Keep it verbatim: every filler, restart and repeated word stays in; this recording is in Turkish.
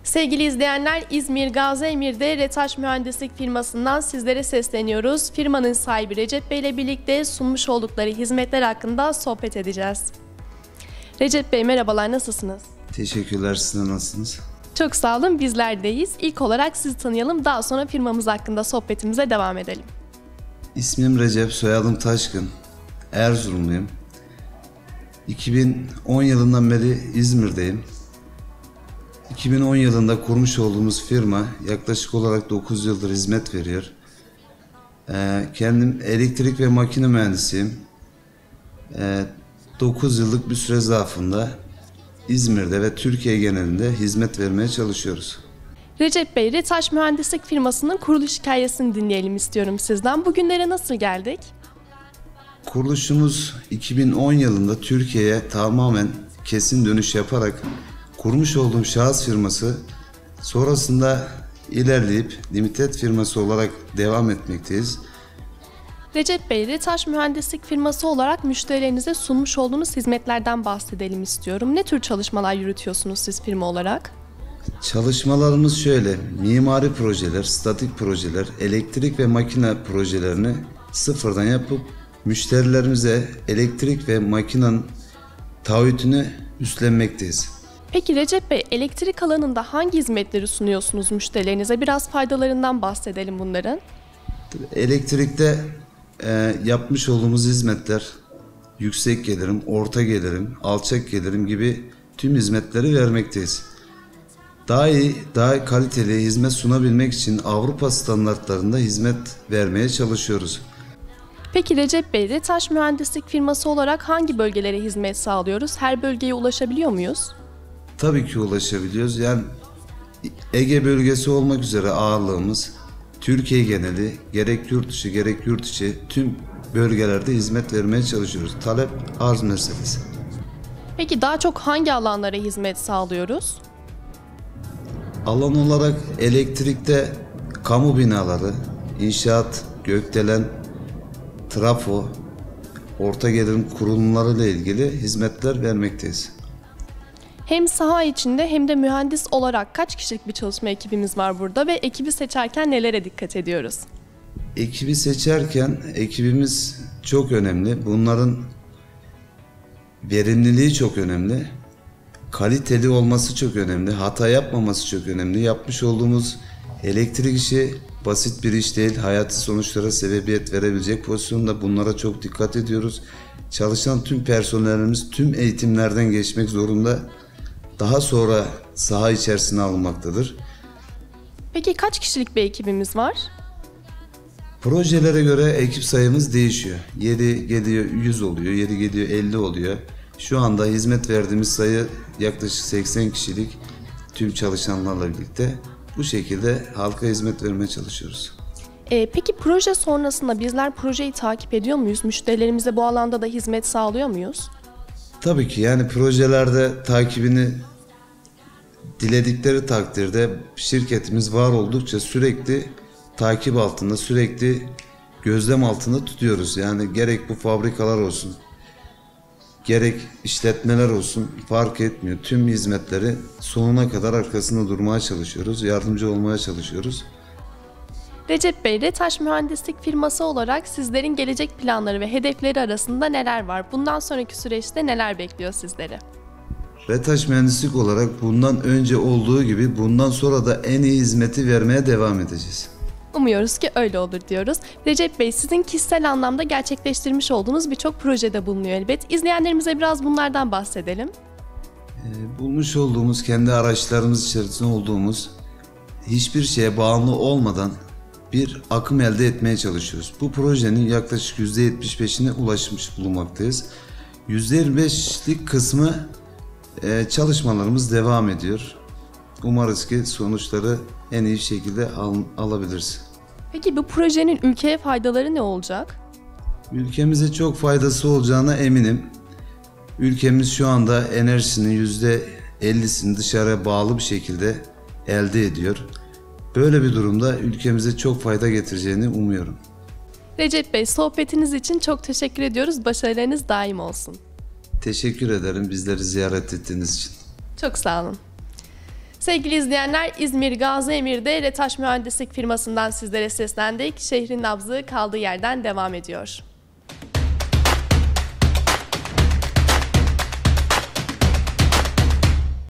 Sevgili izleyenler, İzmir Gaziemir'de Retaş Mühendislik firmasından sizlere sesleniyoruz. Firmanın sahibi Recep Bey ile birlikte sunmuş oldukları hizmetler hakkında sohbet edeceğiz. Recep Bey merhabalar, nasılsınız? Teşekkürler, siz de nasılsınız? Çok sağ olun, bizlerdeyiz. İlk olarak sizi tanıyalım, daha sonra firmamız hakkında sohbetimize devam edelim. İsmim Recep, soyadım Taşkın. Erzurumluyum. iki bin on yılından beri İzmir'deyim. iki bin on yılında kurmuş olduğumuz firma yaklaşık olarak dokuz yıldır hizmet veriyor. Ee, kendim elektrik ve makine mühendisiyim. Ee, dokuz yıllık bir süre zarfında İzmir'de ve Türkiye genelinde hizmet vermeye çalışıyoruz. Recep Bey, Retaş Mühendislik firmasının kuruluş hikayesini dinleyelim istiyorum sizden. Bugünlere nasıl geldik? Kuruluşumuz iki bin on yılında Türkiye'ye tamamen kesin dönüş yaparak kurmuş olduğum şahıs firması sonrasında ilerleyip limited firması olarak devam etmekteyiz. Recep Bey, Retaş Mühendislik firması olarak müşterilerinize sunmuş olduğunuz hizmetlerden bahsedelim istiyorum. Ne tür çalışmalar yürütüyorsunuz siz firma olarak? Çalışmalarımız şöyle: mimari projeler, statik projeler, elektrik ve makine projelerini sıfırdan yapıp müşterilerimize elektrik ve makinenin taahhütünü üstlenmekteyiz. Peki Recep Bey, elektrik alanında hangi hizmetleri sunuyorsunuz müşterilerinize? Biraz faydalarından bahsedelim bunların. Elektrikte e, yapmış olduğumuz hizmetler yüksek gelirim, orta gelirim, alçak gelirim gibi tüm hizmetleri vermekteyiz. Daha iyi, daha kaliteli hizmet sunabilmek için Avrupa standartlarında hizmet vermeye çalışıyoruz. Peki Recep Bey, Retaş Mühendislik firması olarak hangi bölgelere hizmet sağlıyoruz? Her bölgeye ulaşabiliyor muyuz? Tabii ki ulaşabiliyoruz. Yani Ege bölgesi olmak üzere ağırlığımız Türkiye geneli, gerek yurt dışı gerek yurt içi tüm bölgelerde hizmet vermeye çalışıyoruz. Talep arz meselesi. Peki daha çok hangi alanlara hizmet sağlıyoruz? Alan olarak elektrikte kamu binaları, inşaat, gökdelen, trafo, orta gelirim kurulumlarıyla ilgili hizmetler vermekteyiz. Hem saha içinde hem de mühendis olarak kaç kişilik bir çalışma ekibimiz var burada ve ekibi seçerken nelere dikkat ediyoruz? Ekibi seçerken ekibimiz çok önemli. Bunların verimliliği çok önemli. Kaliteli olması çok önemli. Hata yapmaması çok önemli. Yapmış olduğumuz elektrik işi basit bir iş değil. Hayati sonuçlara sebebiyet verebilecek pozisyonda, bunlara çok dikkat ediyoruz. Çalışan tüm personelimiz tüm eğitimlerden geçmek zorunda. Daha sonra saha içerisine alınmaktadır. Peki kaç kişilik bir ekibimiz var? Projelere göre ekip sayımız değişiyor. Yeri geliyor yüz oluyor, yeri geliyor elli oluyor. Şu anda hizmet verdiğimiz sayı yaklaşık seksen kişilik tüm çalışanlarla birlikte. Bu şekilde halka hizmet vermeye çalışıyoruz. Ee, peki proje sonrasında bizler projeyi takip ediyor muyuz? Müşterilerimize bu alanda da hizmet sağlıyor muyuz? Tabii ki, yani projelerde takibini diledikleri takdirde şirketimiz var oldukça sürekli takip altında, sürekli gözlem altında tutuyoruz. Yani gerek bu fabrikalar olsun, gerek işletmeler olsun fark etmiyor. Tüm hizmetleri sonuna kadar arkasında durmaya çalışıyoruz, yardımcı olmaya çalışıyoruz. Recep Bey, Retaş Mühendislik firması olarak sizlerin gelecek planları ve hedefleri arasında neler var? Bundan sonraki süreçte neler bekliyor sizleri? Retaş Mühendislik olarak bundan önce olduğu gibi bundan sonra da en iyi hizmeti vermeye devam edeceğiz. Umuyoruz ki öyle olur diyoruz. Recep Bey, sizin kişisel anlamda gerçekleştirmiş olduğunuz birçok projede bulunuyor elbet. İzleyenlerimize biraz bunlardan bahsedelim. Ee, bulmuş olduğumuz, kendi araçlarımız içerisinde olduğumuz, hiçbir şeye bağımlı olmadan bir akım elde etmeye çalışıyoruz. Bu projenin yaklaşık yüzde yetmiş beşine ulaşmış bulunmaktayız. yüzde yirmi beşlik kısmı e, çalışmalarımız devam ediyor. Umarız ki sonuçları en iyi şekilde al, alabiliriz. Peki bu projenin ülkeye faydaları ne olacak? Ülkemize çok faydası olacağına eminim. Ülkemiz şu anda enerjisinin yüzde ellisini dışarıya bağlı bir şekilde elde ediyor. Böyle bir durumda ülkemize çok fayda getireceğini umuyorum. Recep Bey, sohbetiniz için çok teşekkür ediyoruz. Başarılarınız daim olsun. Teşekkür ederim bizleri ziyaret ettiğiniz için. Çok sağ olun. Sevgili izleyenler, İzmir Gaziemir'de Retaş Mühendislik firmasından sizlere seslendik. Şehrin nabzı kaldığı yerden devam ediyor.